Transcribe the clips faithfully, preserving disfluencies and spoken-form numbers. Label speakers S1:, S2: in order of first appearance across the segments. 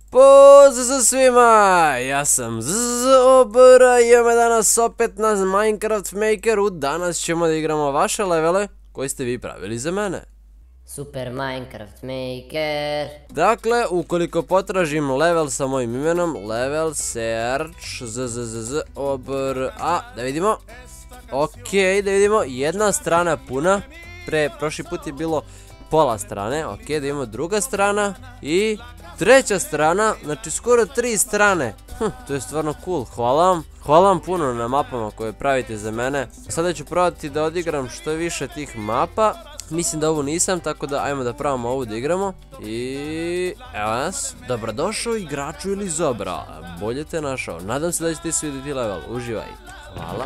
S1: Pozdrav svima, ja sam Zobra i imamo danas opet na Minecraft Makeru. Danas ćemo da igramo vaše levele koje ste vi pravili za mene.
S2: Super Minecraft Maker.
S1: Dakle, ukoliko potražim level sa mojim imenom, level search zzz-obra, da vidimo. Ok, da vidimo, jedna strana puna, pre, prošli put je bilo pola strane, ok, da vidimo druga strana i treća strana, znači skoro tri strane. Hm, to je stvarno cool, hvala vam. Hvala vam puno na mapama koje pravite za mene. Sada ću probati da odigram što više tih mapa. Mislim da ovu nisam, tako da ajmo da pravimo ovu da igramo. I evo nas, dobrodošao igraču ili Zobra, bolje te našao. Nadam se da ćete svidjeti level, uživaj. Hvala.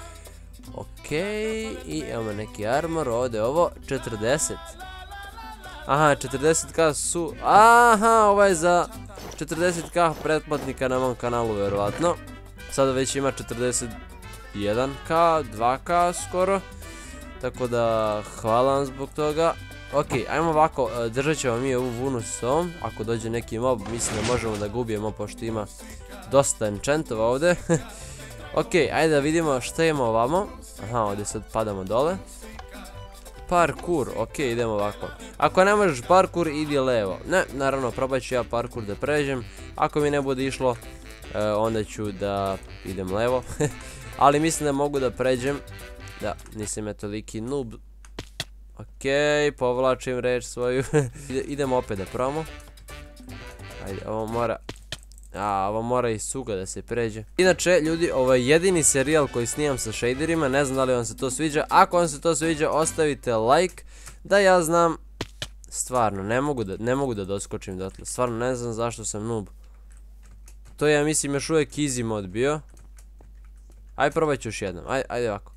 S1: Ok, i evo neki armor, ovdje je ovo, četrdeset. Aha, četrdeset ka su, aha, ovo je za četrdeset ka pretplatnika na mom kanalu, verovatno. Sada već ima četrdeset jedan ka, dva ka skoro. Tako da, hvala vam zbog toga. Ok, ajmo ovako, držat ćemo mi ovu vunu s ovom. Ako dođe neki mob, mislim da možemo da ga ubijemo, pošto ima dosta enchantova ovdje. Ok, ajde da vidimo šta imamo ovamo. Aha, ovdje sad padamo dole. Parkour, ok, idemo ovako. Ako ne možeš parkour, idi levo. Ne, naravno, probat ću ja parkour da pređem. Ako mi ne bude išlo, onda ću da idem levo. Ali mislim da mogu da pređem. Da, nisam ja toliki noob. Ok, povlačim reč svoju. Idemo opet da probamo. Ajde, ovo mora... A, ovo mora i suga da se pređe. Inače, ljudi, ovo je jedini serijal koji snimam sa shaderima. Ne znam da li vam se to sviđa. Ako vam se to sviđa, ostavite like. Da ja znam... Stvarno, ne mogu da, ne mogu da doskočim dotle. Stvarno, ne znam zašto sam noob. To je, ja mislim, još uvijek easy mod bio. Ajde, probat ću još jednom. Ajde, ajde ovako.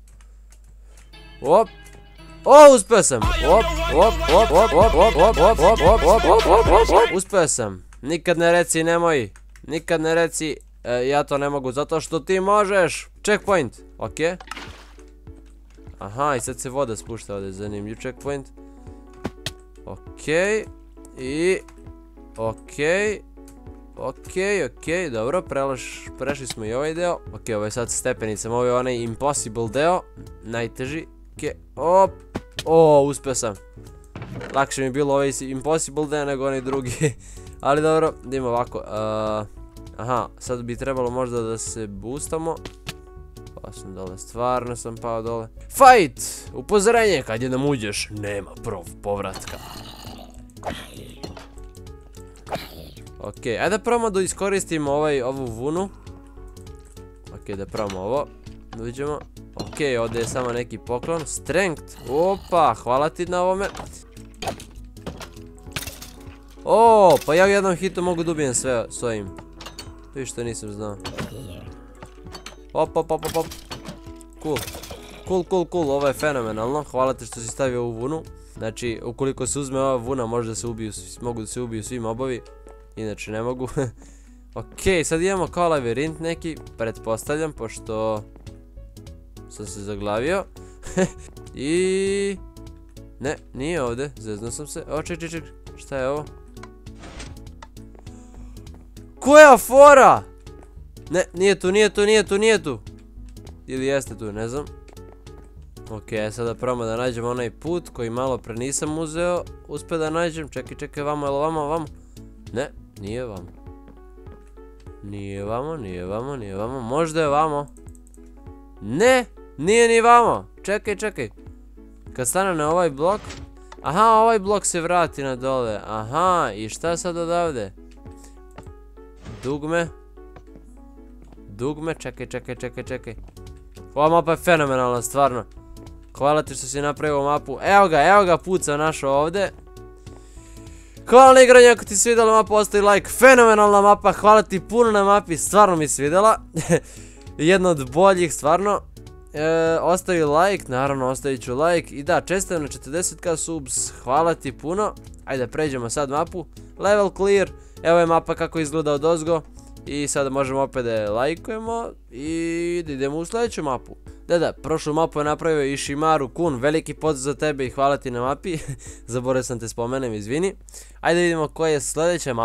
S1: Op. O, uspeo sam. Op, op, op, op, op, op, op, op, op, op, op, op, op, op. Uspeo sam. Nikad ne reci nemoj. Nikad ne reci ja to ne mogu zato što ti možeš. Checkpoint. Ok. Aha, i sad se voda spušta ovdje. Zanimljiv checkpoint. Ok. I... Ok. Ok, ok, dobro, prešli smo i ovaj deo. Ok, ovo je sad stepenicama, ovo je onaj impossible deo. Najteži. Ok, op. O, uspio sam. Lakše mi je bilo ovaj impossible deo nego onaj drugi. Ali dobro, da imamo ovako. Aha, sad bi trebalo možda da se boostamo. Pa sam dole, stvarno sam pao dole. Fight! Upozorenje, kad jednom uđeš, nema povratka. Ok, ajde da probamo da iskoristimo ovu vunu. Ok, da probamo ovo. Da vidimo. Ok, ovdje je samo neki poklon. Strength. Opa, hvala ti na ovome. O, pa ja u jednom hitu mogu da ubijem sve s ovim. To je što nisam znao. Op, op, op, op, op. Cool. Cool, cool, cool, ovo je fenomenalno. Hvala ti što si stavio ovu vunu. Znači, ukoliko se uzme ova vuna, može da se ubiju, mogu da se ubiju svi mobovi. Inače ne mogu. Ok, sad imamo kao lavirint neki, pretpostavljam, pošto sam se zaglavio. I... Ne, nije ovdje, zeznuo sam se. O, ček, ček, ček, šta je ovo? Koja fora? Ne, nije tu, nije tu, nije tu, nije tu. Ili jeste tu, ne znam. Ok, sada probamo da nađemo onaj put koji malo pre nisam uzeo. Uspio da nađem, čekaj, čekaj, vamo, jel vamo, vamo? Ne, nije vamo. Nije vamo, nije vamo, nije vamo, možda je vamo. Ne, nije ni vamo. Čekaj, čekaj. Kad stane na ovaj blok. Aha, ovaj blok se vrati na dole. Aha, i šta sad odavde? Dugme. Dugme, čekaj, čekaj, čekaj, čekaj. Ova mapa je fenomenalna, stvarno. Hvala ti što si napravio mapu. Evo ga, evo ga, put sam našao ovdje. Hvala na igranju, ako ti svidjela mapa, ostavi like. Fenomenalna mapa, hvala ti puno na mapi, stvarno mi svidjela. Jedna od boljih, stvarno. Ostavi like, naravno ostavit ću like. I da, čestitam na četrdeset ka subs, hvala ti puno. Ajde, pređemo sad mapu. Level clear, evo je mapa kako izgleda od ozgo. I sada možemo opet da je lajkujemo i da idemo u sljedeću mapu. Da, da, prošlu mapu je napravio Ishimaru Kun, veliki pozdrav za tebe i hvala ti na mapi. Zaboravio sam te spomenem, izvini. Ajde vidimo koja je sljedeća mapa.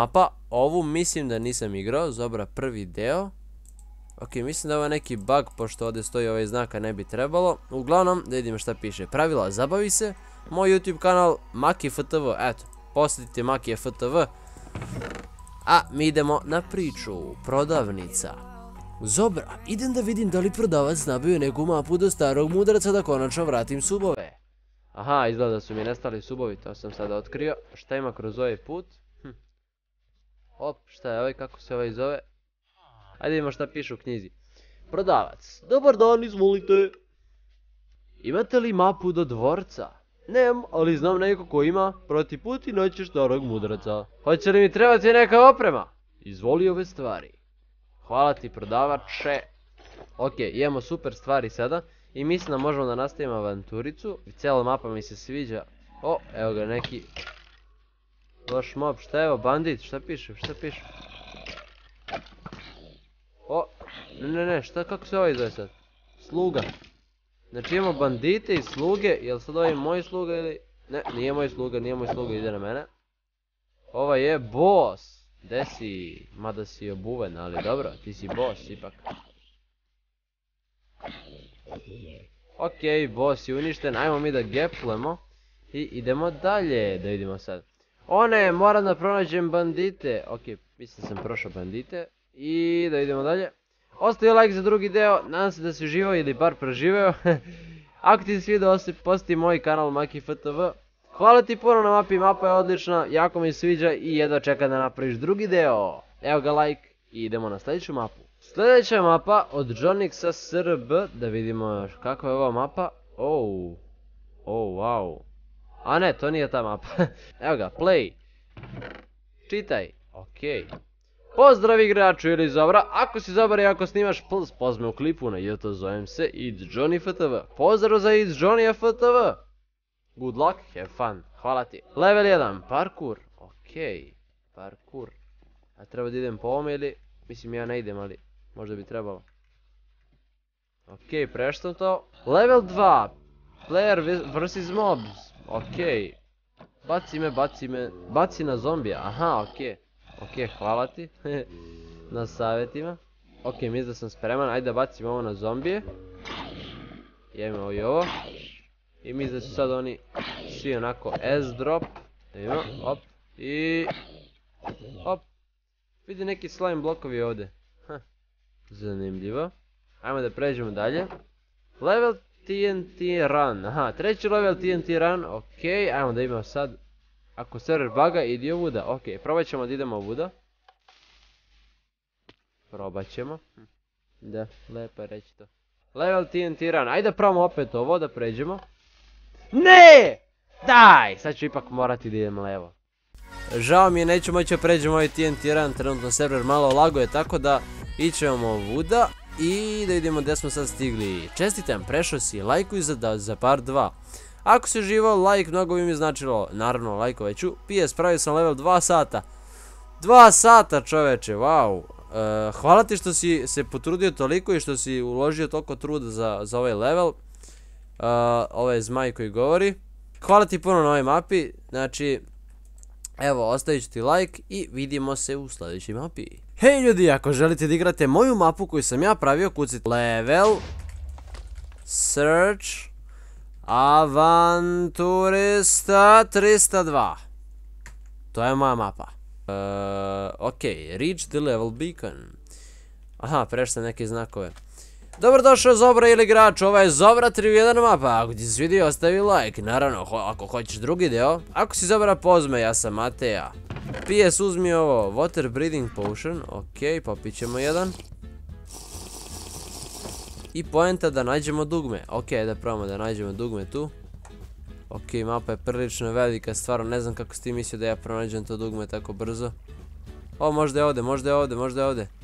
S1: ovu mislim da nisam igrao, Zobra prvi deo. Ok, mislim da ovo je neki bug, pošto ovdje stoji ovaj znak, a ne bi trebalo. Uglavnom, da vidimo šta piše. Pravila, zabavi se. Moj YouTube kanal, Maki F T V, eto, posjetite Maki F T V. A, mi idemo na priču, prodavnica. Zobra, idem da vidim da li prodavac nabio neku mapu do starog mudraca da konačno vratim subove. Aha, izgleda da su mi nestali subovi, to sam sada otkrio. Šta ima kroz ovaj put? Hm. Op, šta je ovaj, kako se ovaj zove? Ajde vidimo šta piše u knjizi. Prodavac, dobar dan, izvolite. Imate li mapu do dvorca? Nem, ali znam neko ko ima, proti put i noći starog mudraca. Hoće li mi trebati neka oprema? Izvoli ove stvari. Hvala ti prodavače. Ok, imamo super stvari sada. I mislim da možemo da nastavimo avanturicu. Cijela mapa mi se sviđa. O, evo ga neki loš mob, šta je ovo, bandit, šta piše, šta piše? O, ne ne ne, šta, kako se ovaj zove sad? Sluga. Znači imamo bandite i sluge, jel sad ovaj moj sluga ili... Ne, nije moj sluga, nije moj sluga, ide na mene. Ovo je boss. Gde si? Mada si obuven, ali dobro, ti si boss ipak. Ok, boss je uništen, ajmo mi da geplemo. I idemo dalje, da vidimo sad. O ne, moram da pronađem bandite. Ok, mislim da sam prošao bandite. I da idemo dalje. Ostavi like za drugi deo, nadam se da si uživao ili bar preživeo. Ako ti se svidio, posjeti moj kanal Maki F T V. Hvala ti puno na mapi, mapa je odlična, jako mi se sviđa i jedva čekam da napraviš drugi deo. Evo ga like i idemo na sljedeću mapu. Sljedeća mapa od Jonixa S R B, da vidimo kakva je ova mapa. Oh, oh wow. A ne, to nije ta mapa. Evo ga, play. Čitaj, okej. Pozdrav igraču ili Zobra, ako si Zobra i ako snimaš plus, pozme u klipu na J T, zovem se It's Johnny F T V. Pozdrav za It's Johnny F T V. Good luck, have fun, hvala ti. Level jedan, parkour, okej, parkour. A treba da idem po ovome ili, mislim ja ne idem, ali možda bi trebalo. Okej, preštam to. Level dva, player versus mobs, okej. Baci me, baci me, baci na zombija, aha, okej. Ok, hvala ti na savjetima. Ok, mislim da sam spreman, ajde da bacim ovo na zombije. Imamo i ovo. I mislim da su sad oni svi onako S-drop. Imamo, op, i... Op. Vidi neki slime blokovi ovdje. Zanimljivo. Ajmo da pređemo dalje. Level T N T run, aha, treći level T N T run, ok, ajmo da imamo sad. Ako server buga, idi ovuda, ok, probat ćemo da idemo ovuda. Probat ćemo. Da, lepo je reći to. Level T N T run, ajde da probamo opet ovo, da pređemo. Ne! Daj! Sad ću ipak morati da idem levo. Žao mi je, neću moći da pređemo ovaj T N T run, trenutno server malo laguje, tako da ićemo ovuda. I da vidimo gdje smo sad stigli. Čestitam, prešao si, lajkuj za, za par dva. Ako si uživao, like mnogo bi mi značilo, naravno lajkovat ću. P S pravio sam level dva sata. dva sata čoveče, wow. Uh, hvala ti što si se potrudio toliko i što si uložio toliko truda za, za ovaj level. Uh, ovo je zmaj koji govori. Hvala ti puno na ovoj mapi, znači... Evo, ostavit ću ti like i vidimo se u sljedećoj mapi. Hej ljudi, ako želite da igrate moju mapu koju sam ja pravio, kucite level, search, avanturista tristo dva. To je moja mapa. Uh, ok, reach the level beacon. Aha, prešao sam neke znakove. Dobrodošao Zobra ili igrač, ovo je Zobra tri u jedan mapa, ako ti se svidio ostavi like, naravno ako hoćeš drugi deo. Ako si Zobra pozme, ja sam Mateja. P S uzmi ovo, water breathing potion, ok, popit ćemo jedan. I poenta da nađemo dugme, ok, da probamo da nađemo dugme tu. Ok, mapa je prilično velika, stvarno ne znam kako si ti mislio da ja pronađem to dugme tako brzo. O, možda je ovdje, možda je ovdje, možda je ovdje.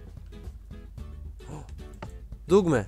S1: Dugme.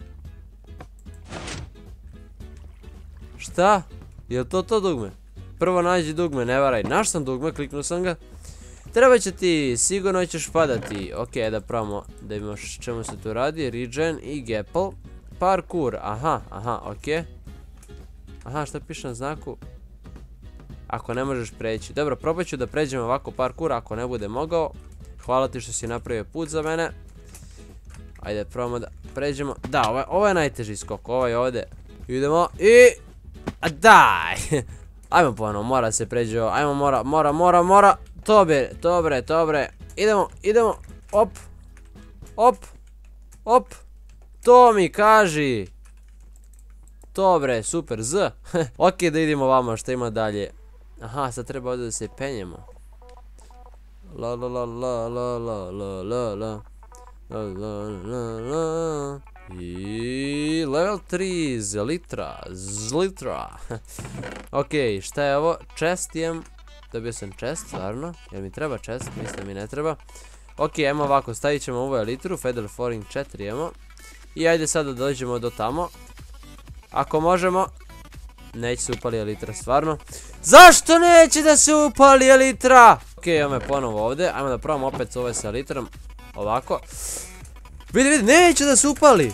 S1: Šta? Je li to to dugme? Prvo nađi dugme, ne varaj. Naš sam dugme, kliknuo sam ga. Treba će ti, sigurno ćeš padati. Ok, da probamo da vidimo čemu se tu radi. Regen i Gapple. Parkour, aha, aha, ok. Aha, šta piše na znaku? Ako ne možeš preći. Dobro, probat ću da pređem ovako parkour, ako ne bude mogao. hvala ti što si napravio put za mene. Ajde, probamo da pređemo. Da, ovo je, ovo je najteži skok, ovaj ovdje. Idemo i... A daj! Ajmo ponovno, mora se pređe ovo. Ajmo, mora, mora, mora, mora. Dobre, dobre, dobre. Idemo, idemo. Op. Op. Op. To mi kaži. Dobre, super, z. Ok, da idemo vamo, što ima dalje. Aha, sad treba ovdje da se penjemo. La la la la la la la la la. La la la la. I level tri, Zelitra, Zlitra. Ok, šta je ovo? Chest imam. Dobio sam chest, stvarno. Jel mi treba chest? Mislim mi ne treba. Ok, ajmo ovako, stavit ćemo ovu elitru, Feather Falling četiri imamo. I ajde sad da dođemo do tamo. Ako možemo. Neće se upali elitra, stvarno. Zašto neće da se upali elitra? Ok, imamo je ponovo ovdje. Ajmo da probamo opet s ovaj sa elitrom. Ovako. Vidi, vidi, neće da se upali.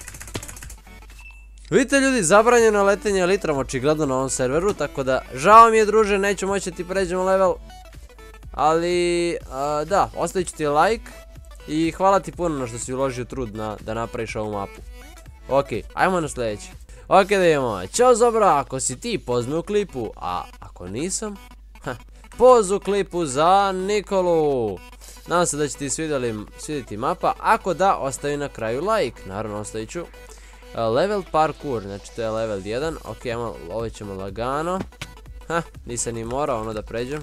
S1: Vidite ljudi, zabranjeno letenje elitrom očigledno na ovom serveru. Tako da, žao mi je druže, neću moći da ti pređemo level. Ali, a, da, ostavit ću ti like. I hvala ti puno na što si uložio trud na, da napraviš ovu mapu. Ok, ajmo na sljedeći. Ok, da imamo. Ćao Zobra, ako si ti, pozmi u klipu. A ako nisam, ha, poz u klipu za Nikolu. Nadam se da će ti svidjeti mapa. Ako da, ostavi na kraju like. Naravno, ostavit ću. Level parkour, znači to je level jedan. Ok, ovo ćemo lagano. Ha, nisam ni morao ono da pređem.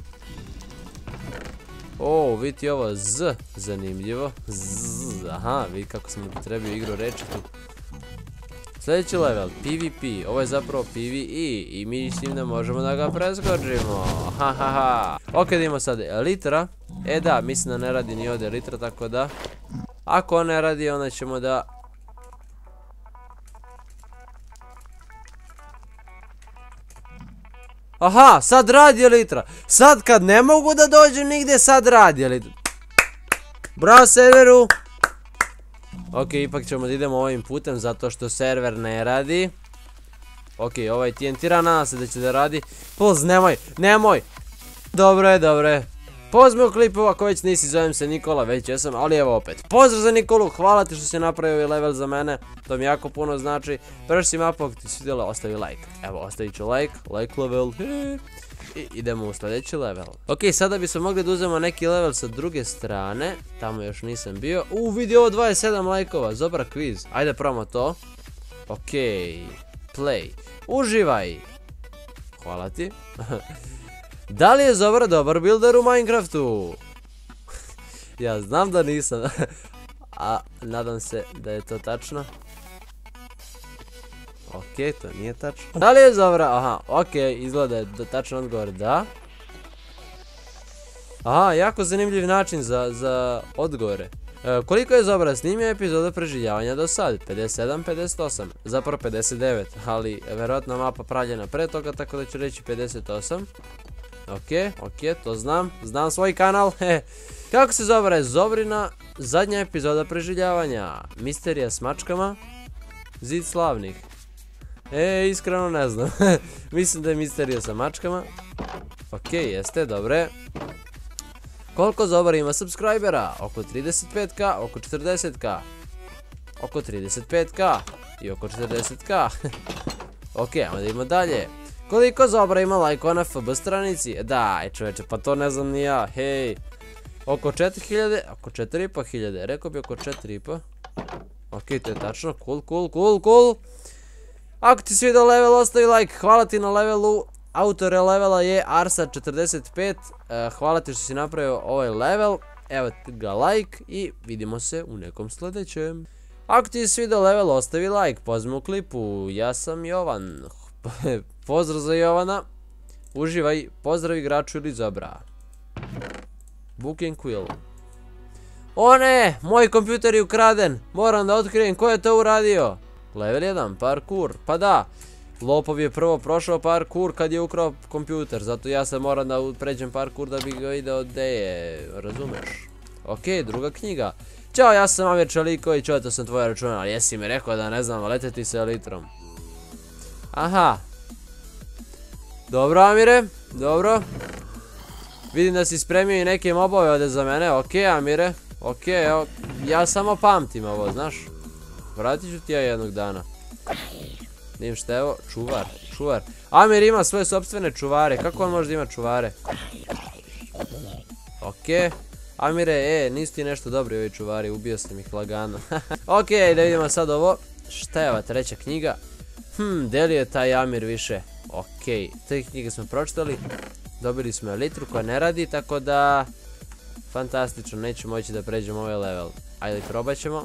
S1: O, vidite ovo Z, zanimljivo. Z, aha, vidi kako sam upotrebio igru reči tu. Sljedeći level, PvP, ovo je zapravo PvE i mislim da možemo da ga preskočimo. Ha ha ha. Ok, da imamo sad elitra. E da, mislim da ne radi ni ovdje elitra, tako da ako ne radi, onda ćemo da... Aha, sad radi elitra. Sad kad ne mogu da dođem nigdje, sad radi elitra. Bravo serveru. Ok, ipak ćemo da idemo ovim putem zato što server ne radi. Ok, ovaj T N T rana, nadam se da će da radi. Poz, nemoj, nemoj. Dobro je, dobro je. Pozmi u klipu, ako već nisi, zovem se Nikola, već jesam, ali evo opet. Pozdrav za Nikolu, hvala ti što si napravio ovaj level za mene, to mi jako puno znači. Prvi si mapu, ako ti se svidjela, ostavi like. Evo, ostavit ću like, like level, i idemo u sljedeći level. Ok, sada bismo mogli da uzmemo neki level sa druge strane, tamo još nisam bio. U, vidi ovo dvadeset sedam lajkova, Zobra quiz, ajde probamo to. Ok, play, uživaj. Hvala ti. Da li je Zobra dobar builder u Minecraftu? Ja znam da nisam. A nadam se da je to tačno. Ok, to nije tačno. Da li je Zobra? Aha, ok, izgleda je tačan odgovor da. Aha, jako zanimljiv način za, za odgovore. E, koliko je Zobra snimio epizoda preživljavanja do sad? pedeset sedam, pedeset osam, zapravo pedeset devet, ali verovatno mapa pravljena pre toga, tako da ću reći pedeset osam. Ok, ok, to znam, znam svoj kanal. Kako se zove Zobrina zadnja epizoda preživljavanja? Misterija s mačkama? Zid slavnih? E, iskreno ne znam. Mislim da je misterija sa mačkama. Ok, jeste, dobre. Koliko Zobra ima subscribera? Oko trideset pet ka, oko četrdeset ka. Oko trideset pet ka i oko četrdeset ka. Ok, ajmo da idemo dalje. Koliko Zobra ima lajkova na F B stranici? Daj čoveče, pa to ne znam ni ja, hej. Oko četiri hiljade, oko četiri i po hiljade, rekao bi oko četiri i po. Ok, to je tačno, cool, cool, cool, cool. Ako ti svidio level, ostavi like, hvala ti na levelu. Autor levela je Arsa četrdeset pet, hvala ti što si napravio ovaj level. Evo ga like i vidimo se u nekom sljedećem. Ako ti svidio level, ostavi like, pozmi u klipu, ja sam Jovan. Pozdrav za Jovana. Uživaj, pozdrav igraču ili Zobra. Booking Quill. O ne, moj kompjuter je ukraden. Moram da otkrijem ko je to uradio. Level jedan, parkour, pa da. Lopov je prvo prošao parkour kad je ukrao kompjuter. Zato ja sad moram da pređem parkour da bi ga video gde je. Razumeš? Ok, druga knjiga. Ćao, ja sam Amir Čeliković, ovo sam tvoj računar. Jesi mi rekao da ne znam leteti sa elitrom. Aha. Dobro, Amire, dobro. Vidim da si spremio i neke mobove ovdje za mene, okej Amire, okej, evo, ja samo pamtim ovo, znaš. Vratit ću ti ja jednog dana. Vidim šta evo, čuvar, čuvar. Amir ima svoje sopstvene čuvare, kako on može da ima čuvare? Okej. Amire, e, nisu ti nešto dobri ovi čuvari, ubio sam ih lagano. Okej, da vidimo sad ovo. Šta je ova treća knjiga? Hm, deli je taj Amir više. Okej, te knjige smo pročitali. Dobili smo elitru koja ne radi, tako da... Fantastično, neću moći da pređemo ovaj level. Ajde, probat ćemo.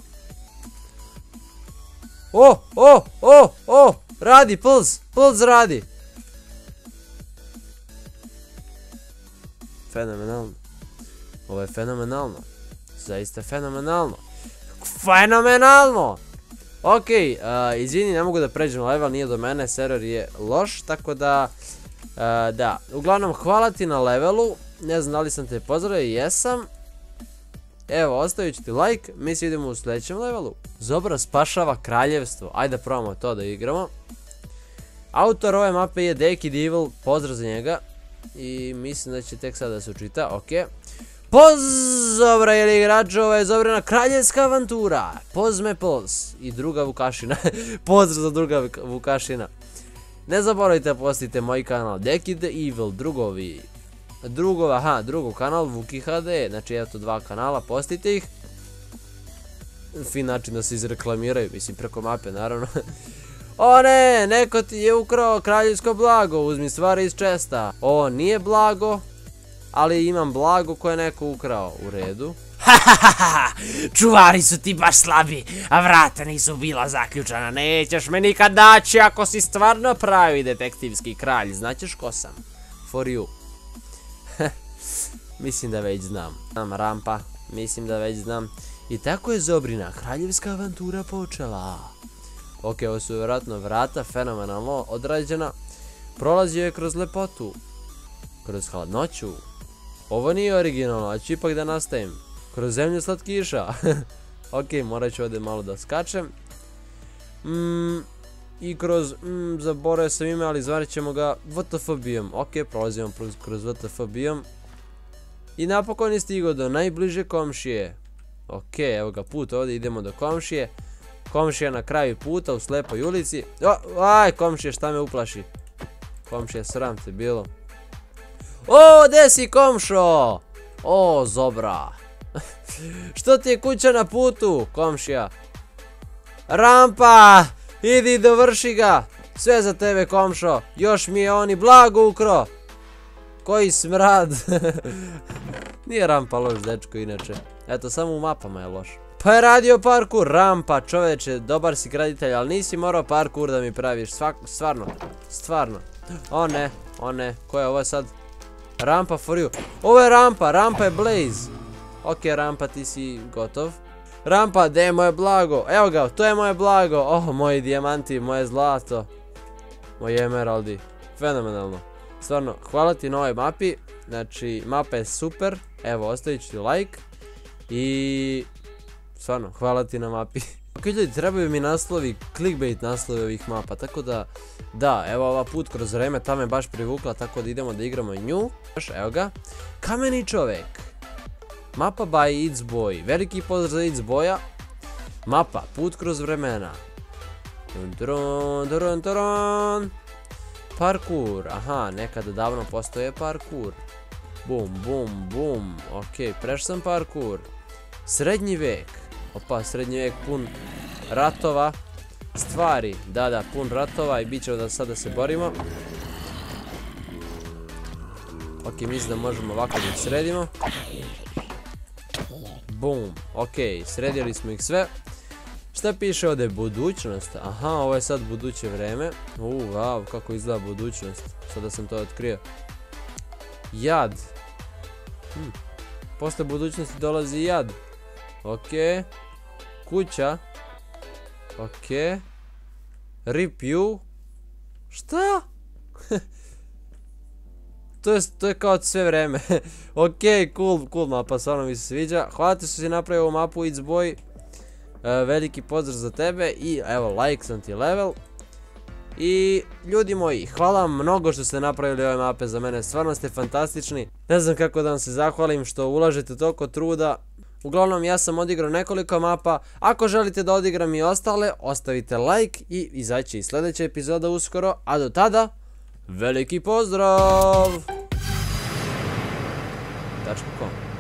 S1: O, o, o, o, radi, Puls, Puls radi. Fenomenalno. Ovo je fenomenalno. Zaista fenomenalno. Fenomenalno! Okej, izvini, ne mogu da pređem level, nije do mene, server je loš, tako da... Da, uglavnom hvala ti na levelu, ne znam da li sam te pozdravio, jesam. Evo, ostavit ću ti like, mi se vidimo u sljedećem levelu. Zobra spašava kraljevstvo, ajde probamo to da igramo. Autor ove mape je Dekid Evil, pozdrav za njega. I mislim da će tek sada da se učita, okej. Pozobra ili igrača, ovo je Zobrina kraljevska avantura. Pozme Puls i druga Vukašina. Pozdrav za druga Vukašina. Ne zaboravite da postite moj kanal Dekid Evil, drugovi. Drugov, aha, drugov kanal Vuki H D. Znači eto dva kanala, postite ih. Fin način da se izreklamiraju, mislim preko mape naravno. O ne, neko ti je ukrao kraljevsko blago, uzmi stvari iz česta. O, nije blago, ali imam blago koje je neko ukrao, u redu.
S3: Hahaha, čuvari su ti baš slabi, a vrata nisu bila zaključana, nećeš me nikad naći ako si stvarno pravi detektivski kralj, znaćeš ko sam.
S1: For you. Mislim da već znam. Znam rampa, mislim da već znam. I tako je Zobrina kraljevska avantura počela. Ok, ovo su vjerojatno vrata, fenomenalno odrađena. Prolazio je kroz lepotu, kroz hladnoću. Ovo nije originalno, a ću ipak da nastavim. Kroz zemlju slatkiša. Ok, morat ću ovdje malo da skačem. Mm, I kroz, mm, zaboravio sam ime, ali zvarit ćemo ga W T F bijom. Ok, prolazimo kroz W T F bijom. I napokon je stigao do najbliže komšije. Ok, evo ga put ovdje, idemo do komšije. Komšija na kraju puta u slepoj ulici. O, aj, komšije, šta me uplaši? Komšije, sram te bilo. O, gdje si komšo? O, Zobra. Što ti je kuća na putu, komšija? Rampa, idi dovrši ga. Sve za tebe, komšo. Još mi je oni blago ukro. Koji smrad. Nije Rampa loš dečko inače. Eto, samo u mapama je loš. Pa je radio parkour, Rampa, čoveče, dobar si graditelj, ali nisi morao parkour da mi praviš, stvarno, stvarno. O ne, o ne, ko je ovo sad? Rampa for you. Ovo je Rampa, Rampa je Blaze. Ok, Rampa, ti si gotov. Rampa, gdje je moje blago? Evo ga, to je moje blago. Oh, moji dijamanti, moje zlato. Moji emeraldi. Fenomenalno. Stvarno, hvala ti na ovoj mapi. Znači, mapa je super. Evo, ostavit ću ti like. I... Stvarno, hvala ti na mapi. Ok, ljudi, trebaju mi naslovi, clickbait naslovi ovih mapa, tako da... Da, evo ova put kroz vreme, ta me baš privukla, tako da idemo da igramo nju. Evo ga. Kameni čovek. Mapa by It's Boy. Veliki pozdrav za It's Boya. Mapa, put kroz vremena. Parkour, aha, nekada davno postoje parkour. Bum, bum, bum. Ok, prešao sam parkour. Srednji vek. Opa, srednji vek pun ratova. Stvari, da, da, pun ratova i bit ćemo da sada se borimo. Ok, mislim da možemo ovako da ih sredimo. Bum, ok, sredili smo ih sve. Šta piše ovdje? Budućnost. Aha, ovo je sad buduće vreme. Uuu, wow, kako izgleda budućnost. Sada sam to otkrio. Jad. Hm. Posle budućnosti dolazi jad. Ok. Kuća. Ok. Rip you. Šta? To je, to je kao sve vreme. Ok, cool, cool mapa, stvarno mi se sviđa. Hvala ti što si napravio ovu mapu, It's Boy. Uh, veliki pozdrav za tebe i evo, like sam ti level. I ljudi moji, hvala vam mnogo što ste napravili ove mape za mene, stvarno ste fantastični. Ne znam kako da vam se zahvalim što ulažete toliko truda. Uglavnom, ja sam odigrao nekoliko mapa. Ako želite da odigram i ostale, ostavite like i izaći i sljedeća epizoda uskoro. A do tada, veliki pozdrav! Tačka com